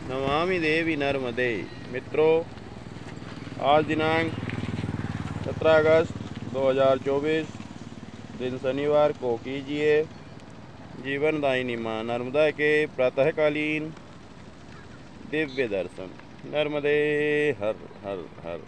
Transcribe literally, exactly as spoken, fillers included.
नमामि देवी नर्मदे। मित्रों, आज दिनांक सत्रह अगस्त दो हज़ार चौबीस दिन शनिवार को कीजिए जीवनदायिनी माँ नर्मदा के प्रातःकालीन दिव्य दर्शन। नर्मदे हर हर हर।